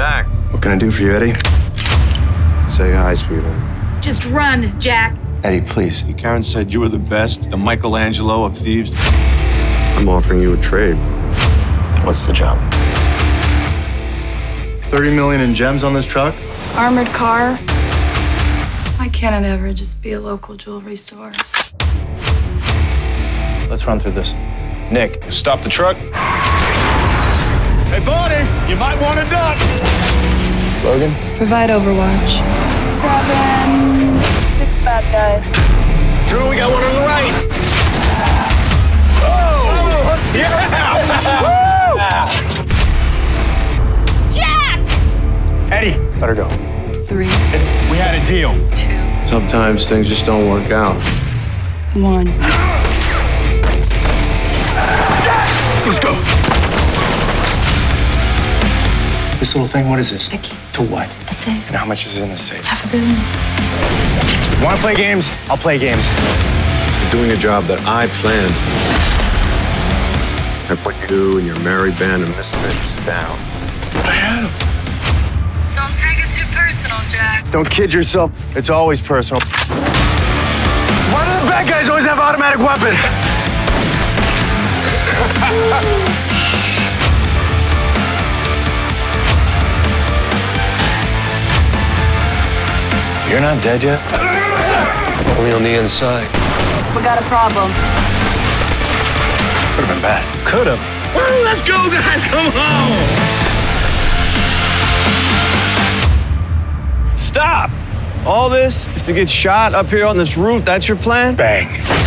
Jack. What can I do for you, Eddie? Say hi, sweetheart. Just run, Jack. Eddie, please. Karen said you were the best, the Michelangelo of thieves. I'm offering you a trade. What's the job? 30 million in gems on this truck? Armored car. Why can't it ever just be a local jewelry store? Let's run through this. Nick. Stop the truck. Hey, buddy, you might want to duck. Logan? Provide overwatch. 7, 6 bad guys. Drew, we got one on the right. Oh! Yeah! Jack! Eddie! Let her go. 3, We had a deal. 2, Sometimes things just don't work out. 1. Let's go. This little thing, what is this? A key. To what? A safe. And how much is in the safe? $500 million. Want to play games? I'll play games. You're doing a job that I planned. I put you and your merry band of misfits down. I had him. Don't take it too personal, Jack. Don't kid yourself. It's always personal. Why do the bad guys always have automatic weapons? You're not dead yet? Only on the inside. We got a problem. Could have been bad. Could have. Let's go, guys. Come on. Stop! All this is to get shot up here on this roof? That's your plan? Bang.